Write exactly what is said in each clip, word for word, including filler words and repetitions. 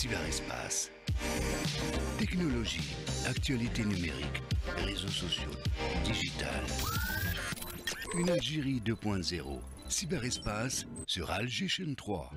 cyberespace. Technologie, actualité numérique, réseaux sociaux, digital. Une Algérie deux point zéro. Cyberespace sur Alger Chaîne trois.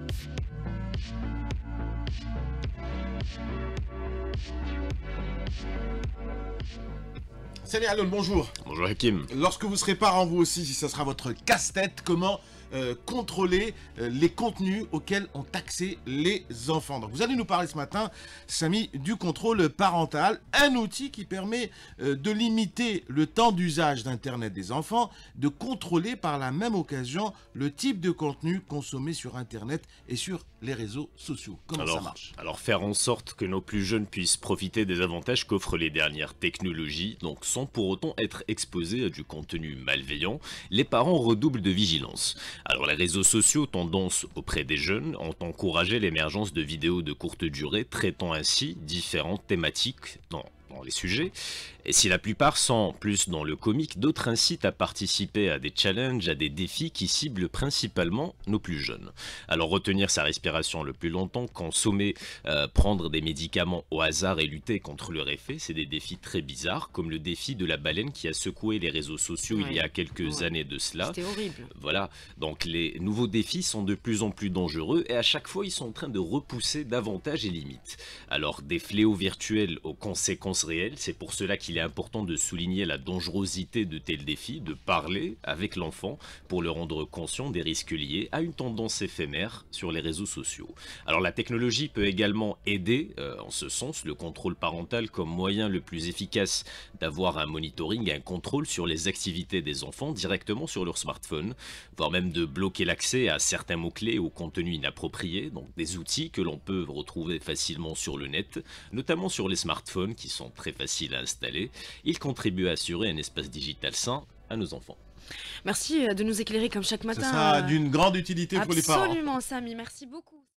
Salut Alon, bonjour. Bonjour Hakim. Lorsque vous serez parent vous aussi, si ça sera votre casse-tête, comment euh, contrôler euh, les contenus auxquels ont accès les enfants. Donc vous allez nous parler ce matin, Samy, du contrôle parental, un outil qui permet euh, de limiter le temps d'usage d'Internet des enfants, de contrôler par la même occasion le type de contenu consommé sur Internet et sur les réseaux sociaux. Comment alors, ça marche? Alors faire en sorte que nos plus jeunes puissent profiter des avantages qu'offrent les dernières technologies, donc sans pour autant être exposés à du contenu malveillant, les parents redoublent de vigilance. Alors les réseaux sociaux, tendance auprès des jeunes, ont encouragé l'émergence de vidéos de courte durée traitant ainsi différentes thématiques dans dans les sujets, et si la plupart sont plus dans le comique, d'autres incitent à participer à des challenges, à des défis qui ciblent principalement nos plus jeunes. Alors retenir sa respiration le plus longtemps, consommer, euh, prendre des médicaments au hasard et lutter contre leur effet, c'est des défis très bizarres, comme le défi de la baleine qui a secoué les réseaux sociaux ouais. il y a quelques ouais. années de cela. C'était horrible. Voilà, donc les nouveaux défis sont de plus en plus dangereux et à chaque fois ils sont en train de repousser davantage les limites. Alors des fléaux virtuels aux conséquences réelles, c'est pour cela qu'il est important de souligner la dangerosité de tels défis, de parler avec l'enfant pour le rendre conscient des risques liés à une tendance éphémère sur les réseaux sociaux. Alors la technologie peut également aider euh, en ce sens, le contrôle parental comme moyen le plus efficace d'avoir un monitoring, un contrôle sur les activités des enfants directement sur leur smartphone, voire même de bloquer l'accès à certains mots-clés ou contenus inappropriés, donc des outils que l'on peut retrouver facilement sur le net, notamment sur les smartphones qui sont très faciles à installer. Ils contribuent à assurer un espace digital sain à nos enfants. Merci de nous éclairer comme chaque matin. Ça sera d'une grande utilité pour les parents. Absolument, Samy, merci beaucoup.